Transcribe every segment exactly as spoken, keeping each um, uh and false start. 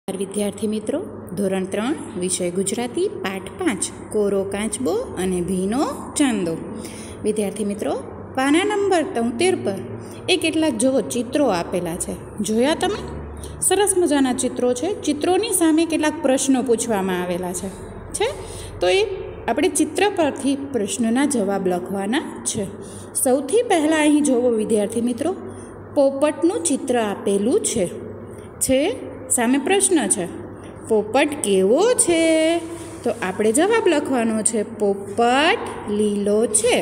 વિદ્યાર્થી મિત્રો, ધોરણ ત્રણ વિષય ગુજરાતી પાઠ પાંચ કોરો કાચબો અને ભીનો ચાંદો. વિદ્યાર્થી મિત્રો, પાના નંબર તોતેર પર એ કેટલાક જોવો ચિત્રો આપેલા છે. જોયા તમે? સરસ મજાના ચિત્રો છે. ચિત્રોની સામે કેટલાક પ્રશ્નો પૂછવામાં આવેલા છે છે તો એ આપણે ચિત્ર પરથી પ્રશ્નના જવાબ લખવાના છે. સૌથી પહેલાં અહીં જોવો વિદ્યાર્થી મિત્રો, પોપટનું ચિત્ર આપેલું છે છે સામે પ્રશ્ન છે, પોપટ કેવો છે? તો આપણે જવાબ લખવાનો છે, પોપટ લીલો છે.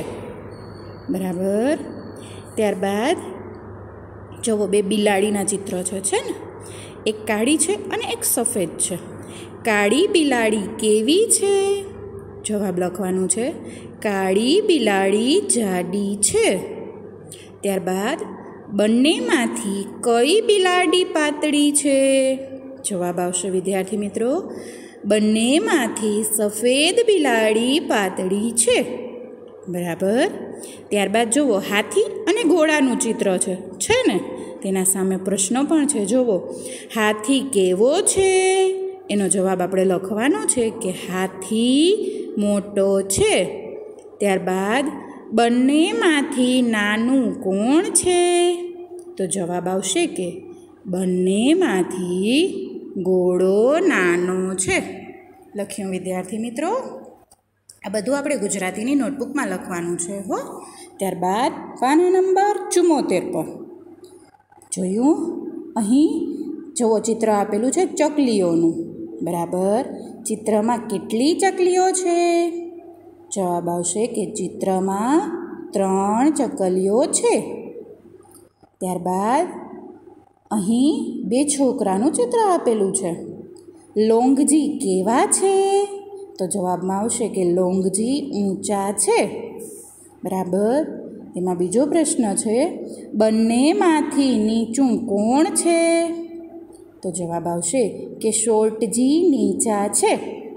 બરાબર. ત્યારબાદ જુઓ, બે બિલાડીના ચિત્ર છે છે ને એક કાળી છે અને એક સફેદ છે. કાળી બિલાડી કેવી છે? જવાબ લખવાનું છે, કાળી બિલાડી જાડી છે. ત્યારબાદ બંનેમાંથી કઈ બિલાડી પાતળી છે? જવાબ આવશે વિદ્યાર્થી મિત્રો, બંનેમાંથી સફેદ બિલાડી પાતળી છે. બરાબર. ત્યારબાદ જુઓ, હાથી અને ઘોડાનું ચિત્ર છે છે ને તેના સામે પ્રશ્નો પણ છે. જુઓ, હાથી કેવો છે? એનો જવાબ આપણે લખવાનો છે કે હાથી મોટો છે. ત્યારબાદ બંનેમાંથી નાનું કોણ છે? તો જવાબ આવશે કે બંનેમાંથી ઘોડો નાનો છે. લખ્યું વિદ્યાર્થી મિત્રો? આ બધું આપણે ગુજરાતીની નોટબુકમાં લખવાનું છે હો. ત્યારબાદ પાના નંબર ચુમ્મોતેર પર જોયું, અહીં જુઓ ચિત્ર આપેલું છે ચકલીઓનું. બરાબર. ચિત્રમાં કેટલી ચકલીઓ છે? જવાબ આવશે કે ચિત્રમાં ત્રણ ચકલીઓ છે. ત્યારબાદ અહીં બે છોકરાનું ચિત્ર આપેલું છે. લોંગજી કેવા છે? તો જવાબમાં આવશે કે લોંગજી ઊંચા છે. બરાબર. તેમાં બીજો પ્રશ્ન છે, બંનેમાંથી નીચું કોણ છે? તો જવાબ આવશે કે શોર્ટજી નીચા છે.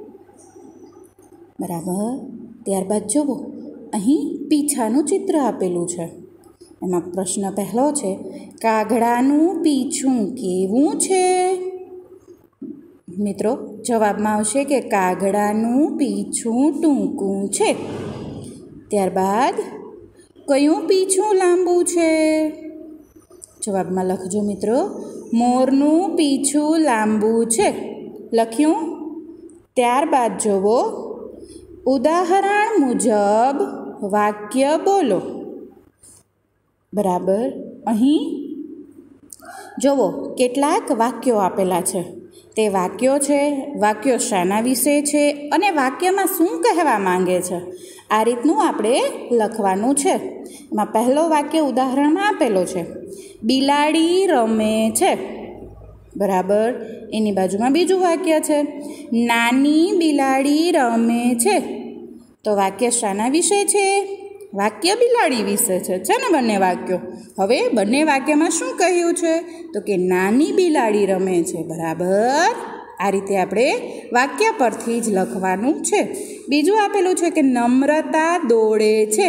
બરાબર. ત્યારબાદ જુઓ, અહીં પીછાનું ચિત્ર આપેલું છે. એમાં પ્રશ્ન પહેલો છે, કાગડાનું પીછું કેવું છે? મિત્રો, જવાબમાં આવશે કે કાગડાનું પીછું ટૂંકું છે. ત્યારબાદ કયું પીછું લાંબુ છે? જવાબમાં લખજો મિત્રો, મોરનું પીછું લાંબુ છે. લખ્યું? ત્યારબાદ જુઓ, ઉદાહરણ મુજબ વાક્ય બોલો. બરાબર. અહીં જુઓ, કેટલાક વાક્યો આપેલા છે. તે વાક્યો છે, વાક્યો શાના વિશે છે અને વાક્યમાં શું કહેવા માંગે છે, આ રીતનું આપણે લખવાનું છે. એમાં પહેલો વાક્ય ઉદાહરણમાં આપેલો છે, બિલાડી રમે છે. બરાબર. એની બાજુમાં બીજું વાક્ય છે, નાની બિલાડી રમે છે. તો વાક્ય શાના વિશે છે? વાક્ય બિલાડી વિશે છે છે ને બંને વાક્યો. હવે બંને વાક્યમાં શું કહ્યું છે? તો કે નાની બિલાડી રમે છે. બરાબર. આ રીતે આપણે વાક્ય પરથી જ લખવાનું છે. બીજું આપેલું છે કે નમ્રતા દોડે છે.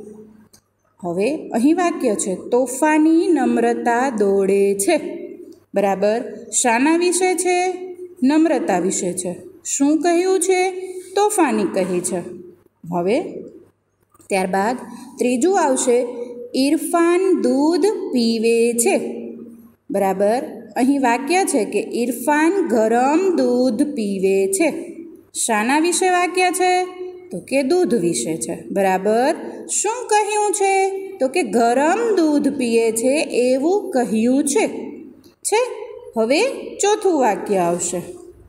હવે અહીં વાક્ય છે, તોફાની નમ્રતા દોડે છે. બરાબર. શાના વિશે છે? નમ્રતા વિશે છે. શું કહ્યું છે? તોફાની કહી છે. હવે ત્યારબાદ ત્રીજું આવશે, ઇરફાન દૂધ પીવે છે. બરાબર. અહીં વાક્ય છે કે ઇરફાન ગરમ દૂધ પીવે છે. શાના વિશે વાક્ય છે? તો કે દૂધ વિશે છે. બરાબર. શું કહ્યું છે? તો કે ગરમ દૂધ પીએ છે એવું કહ્યું છે છે હવે ચોથું વાક્ય આવશે,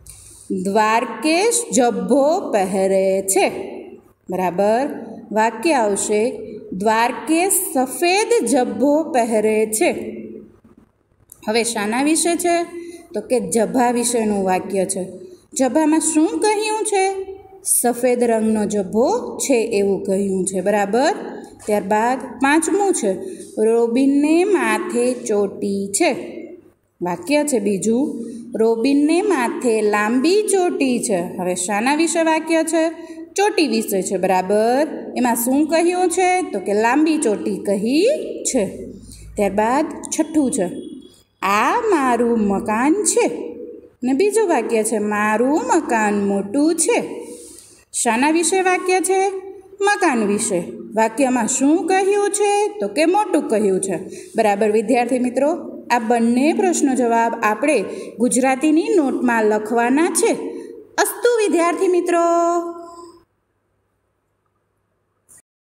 દ્વારકેશ ઝભ્ભો પહેરે છે. બરાબર. વાક્ય આવશે, દ્વારકેશ સફેદ ઝભ્ભો પહેરે છે. હવે શાના વિશે છે? તો કે ઝભ્ભા વિશેનું વાક્ય છે. ઝભ્ભામાં શું કહ્યું છે? સફેદ રંગનો ઝભ્ભો છે એવું કહ્યું છે. બરાબર. ત્યારબાદ પાંચમું છે, રોબિનને માથે ચોટી છે. વાક્ય છે બીજું, રોબિનને માથે લાંબી ચોટી છે. હવે શાના વિશે વાક્ય છે? ચોટી વિશે છે. બરાબર. એમાં શું કહ્યું છે? તો કે લાંબી ચોટી કહી છે. ત્યારબાદ છઠ્ઠું છે, આ મારું મકાન છે. ને બીજું વાક્ય છે મારું મકાન મોટું છે. શાના વિશે વાક્ય છે? મકાન વિશે. વાક્યમાં શું કહ્યું છે? તો કે મોટું કહ્યું છે. બરાબર વિદ્યાર્થી મિત્રો, આ બંને પ્રશ્નો જવાબ આપણે ગુજરાતીની નોટમાં લખવાના છે. અસ્તુ વિદ્યાર્થી મિત્રો.